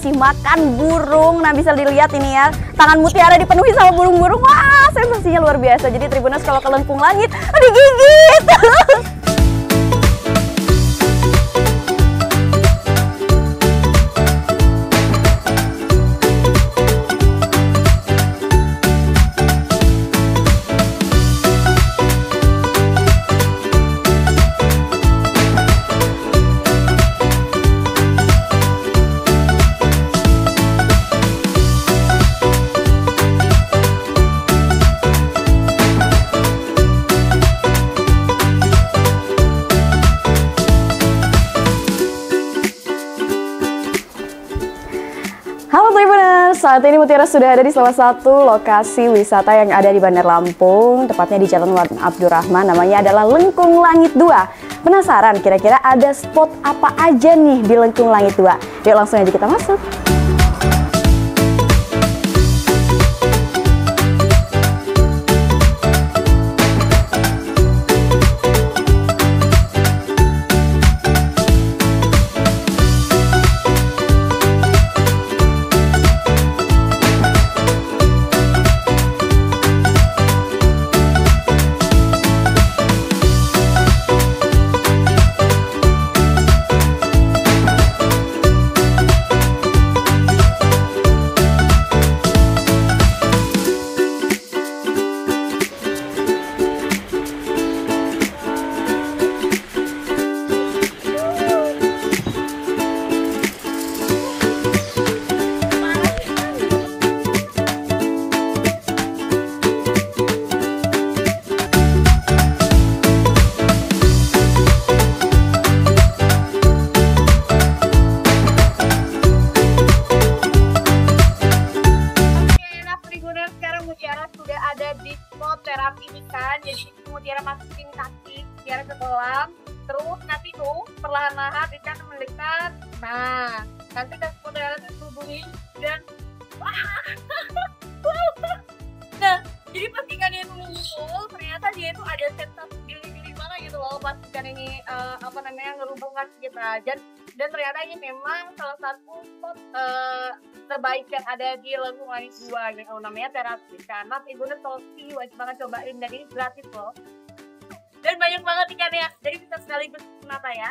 ngasih makan burung. Nah, bisa dilihat ini ya, tangan Mutiara dipenuhi sama burung-burung. Wah, sensasinya luar biasa. Jadi Tribuners kalau ke Lengkung Langit digigit. Halo Tribuners, saat ini Mutiara sudah ada di salah satu lokasi wisata yang ada di Bandar Lampung, tepatnya di Jalan Wan Abdurrahman, namanya adalah Lengkung Langit 2. Penasaran kira-kira ada spot apa aja nih di Lengkung Langit 2? Yuk langsung aja kita masuk. Terapi ikan, jadi Mutiara masukin kaki Mutiara ke kolam, terus nanti tuh perlahan-lahan ikan mendekat. Nah, nanti Mutiara tuh hubungi dan nah, jadi pas ikannya itu ngumpul, ternyata dia itu ada sensasi geli-geli mana gitu loh pas ikan ini ngerubungkan kita. Dan ternyata ini memang salah satu spot terbaik yang ada di Lengkung Langit 2 yang namanya terapi ikan. Nah, Tribuners Topi wajib banget cobain, dan ini gratis loh. Dan banyak banget ikannya, jadi bisa sekaligus menata ya.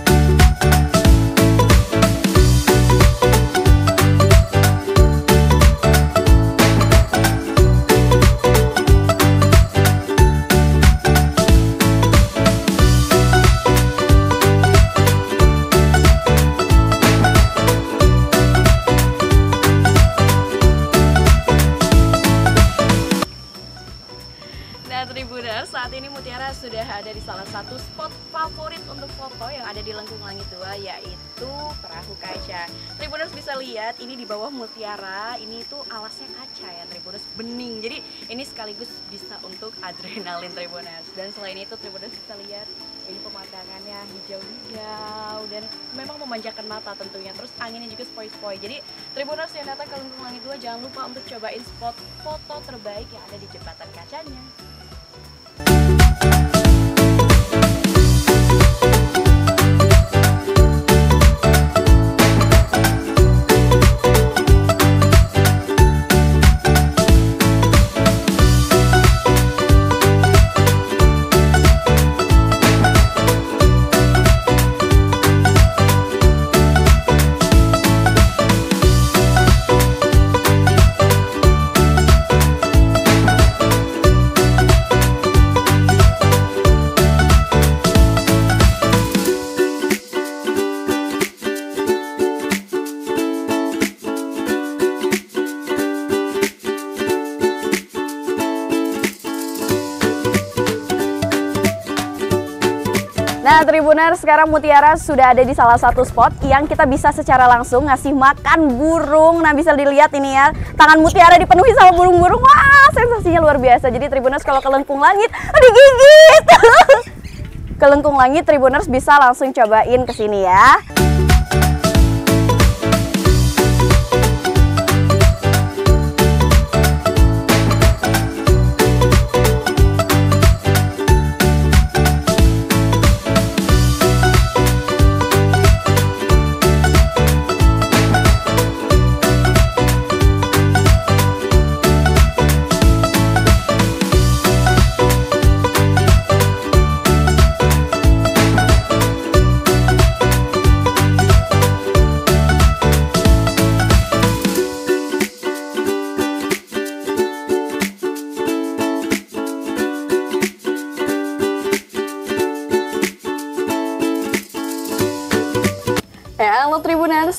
Tribuners, saat ini Mutiara sudah ada di salah satu spot favorit untuk foto yang ada di Lengkung Langit 2, yaitu Perahu Kaca. Tribuners bisa lihat ini di bawah Mutiara, ini tuh alasnya kaca ya Tribuners, bening. Jadi ini sekaligus bisa untuk adrenalin Tribuners. Dan selain itu Tribuners bisa lihat ini pemandangannya hijau-hijau dan memang memanjakan mata tentunya. Terus anginnya juga sepoi-sepoi. Jadi Tribuners yang datang ke Lengkung Langit 2 jangan lupa untuk cobain spot foto terbaik yang ada di jembatan kacanya. Nah Tribuners, sekarang Mutiara sudah ada di salah satu spot yang kita bisa secara langsung ngasih makan burung. Nah bisa dilihat ini ya, tangan Mutiara dipenuhi sama burung-burung. Wah, sensasinya luar biasa. Jadi Tribuners kalau ke Lengkung Langit digigit. Ke Lengkung Langit Tribuners bisa langsung cobain ke sini ya.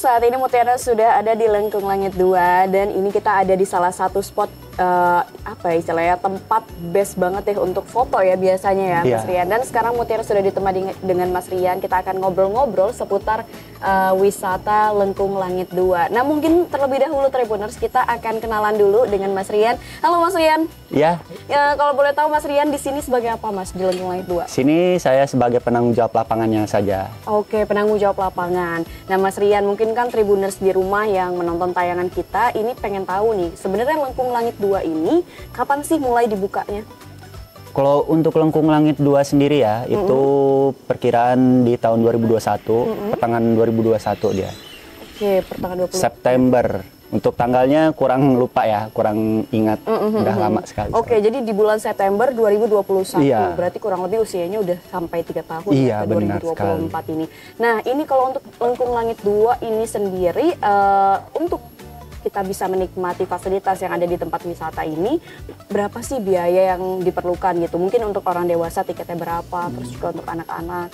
saat ini Mutiara sudah ada di Lengkung Langit 2 dan ini kita ada di salah satu spot apa ya istilahnya, tempat best banget ya untuk foto ya biasanya ya Mas Rian. Dan sekarang Mutiara sudah ditemani dengan Mas Rian, kita akan ngobrol-ngobrol seputar wisata Lengkung Langit 2. Nah mungkin terlebih dahulu Tribuners kita akan kenalan dulu dengan Mas Rian. Halo Mas Rian. Ya. Kalau boleh tahu Mas Rian di sini sebagai apa Mas di Lengkung Langit 2? Sini saya sebagai penanggung jawab lapangannya saja. Oke, penanggung jawab lapangan. Nah Mas Rian, mungkin kan Tribuners di rumah yang menonton tayangan kita ini pengen tahu nih, sebenarnya Lengkung Langit 2 ini kapan sih mulai dibukanya? Kalau untuk Lengkung Langit 2 sendiri ya, itu perkiraan di tahun 2021, pertengahan 2021 dia. Oke, pertengahan 2021. September. Untuk tanggalnya kurang lupa ya, kurang ingat, udah lama sekali. Oke, jadi di bulan September 2021, iya. Berarti kurang lebih usianya udah sampai 3 tahun iya, ya, ke benar 2024 sekali. ini. Nah, ini kalau untuk Lengkung Langit 2 ini sendiri, untuk kita bisa menikmati fasilitas yang ada di tempat wisata ini, berapa sih biaya yang diperlukan gitu? Mungkin untuk orang dewasa tiketnya berapa, terus juga untuk anak-anak?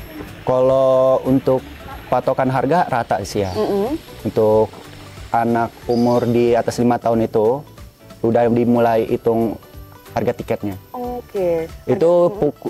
Kalau untuk patokan harga rata sih ya. Untuk anak umur di atas 5 tahun itu udah dimulai hitung harga tiketnya. Oke. Itu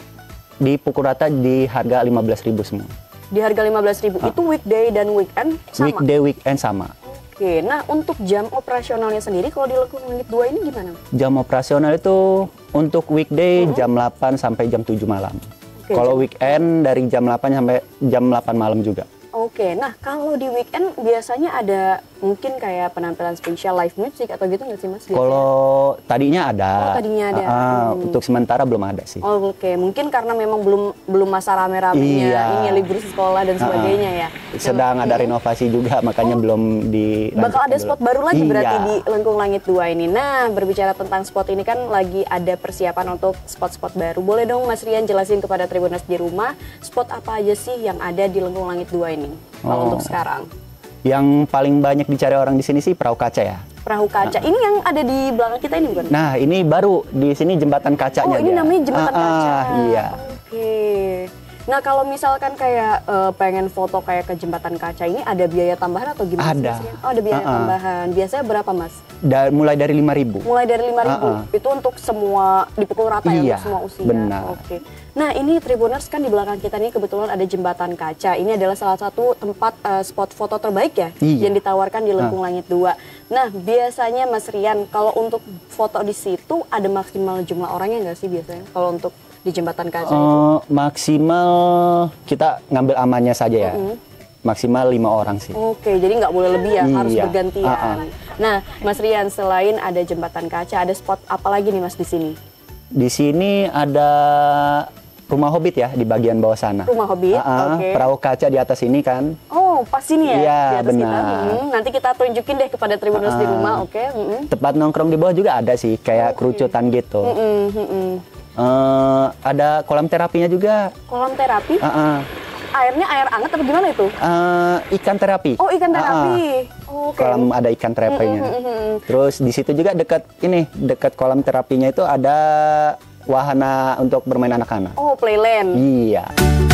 dipukul rata di harga 15.000 semua. Di harga 15.000 itu weekday dan weekend sama? Weekday, weekend sama. Oke, nah untuk jam operasionalnya sendiri kalau di Lengkung Langit 2 ini gimana? Jam operasional itu untuk weekday jam 8 sampai jam 7 malam. Kalau weekend dari jam 8 sampai jam 8 malam juga. Oke, nah kalau di weekend biasanya ada mungkin kayak penampilan spesial live music atau gitu nggak sih Mas? Kalau tadinya ada. Oh, tadinya ada. Untuk sementara belum ada sih. Oke, mungkin karena memang belum masa rame-ramenya ini libur sekolah dan sebagainya ya. Sedang ada renovasi juga, makanya belum di. Bakal ada spot baru lagi berarti di Lengkung Langit 2 ini. Nah, berbicara tentang spot ini kan lagi ada persiapan untuk spot-spot baru. Boleh dong Mas Rian jelasin kepada Tribuners di rumah, spot apa aja sih yang ada di Lengkung Langit 2 ini? Kalau untuk sekarang. Yang paling banyak dicari orang di sini sih perahu kaca ya. Perahu kaca. Ini yang ada di belakang kita ini bukan? Nah, ini baru di sini jembatan kacanya. Oh, ini namanya jembatan kaca. Iya. Oke. Nah, kalau misalkan kayak pengen foto kayak ke jembatan kaca ini ada biaya tambahan atau gimana ada. sih? Oh, ada biaya tambahan. Biasanya berapa, Mas? Mulai dari 5.000. Mulai dari 5.000. Itu untuk semua dipukul rata ya untuk semua usia. Benar. Oke. Nah, ini Tribuners kan di belakang kita nih kebetulan ada jembatan kaca. Ini adalah salah satu tempat spot foto terbaik ya yang ditawarkan di Lengkung Langit 2. Nah, biasanya Mas Rian kalau untuk foto di situ ada maksimal jumlah orangnya nggak sih biasanya? Kalau untuk di jembatan kaca itu? Maksimal kita ngambil amannya saja ya. Maksimal 5 orang sih. Oke, jadi nggak boleh lebih ya, harus bergantian. Nah, Mas Rian, selain ada jembatan kaca, ada spot apa lagi nih Mas di sini? Di sini ada rumah Hobbit ya di bagian bawah sana. Rumah Hobbit, oke. Perahu kaca di atas ini kan. Oh, pas ini ya? Iya, di atas benar. Kita. Nanti kita tunjukin deh kepada Tribuners di rumah, oke? Tempat nongkrong di bawah juga ada sih, kayak kerucutan gitu. Ada kolam terapinya juga. Kolam terapi? Airnya air hangat atau gimana itu? Ikan terapi. Oh, ikan terapi. Oke. Kolam ada ikan terapinya. Terus di situ juga dekat kolam terapinya itu ada wahana untuk bermain anak-anak. Oh, playland. Iya.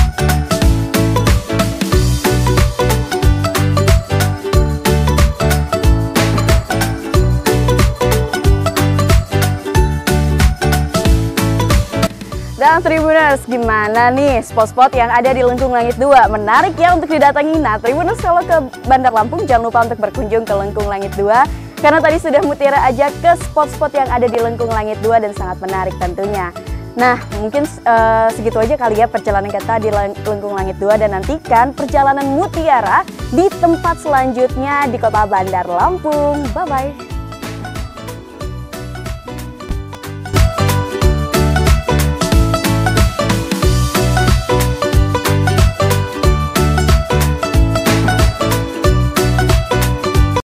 Dan Tribuners, gimana nih spot-spot yang ada di Lengkung Langit 2? Menarik ya untuk didatangi. Nah, Tribuners kalau ke Bandar Lampung jangan lupa untuk berkunjung ke Lengkung Langit 2. Karena tadi sudah Mutiara ajak ke spot-spot yang ada di Lengkung Langit 2 dan sangat menarik tentunya. Nah, mungkin segitu aja kali ya perjalanan kita di Lengkung Langit 2 dan nantikan perjalanan Mutiara di tempat selanjutnya di Kota Bandar Lampung. Bye-bye.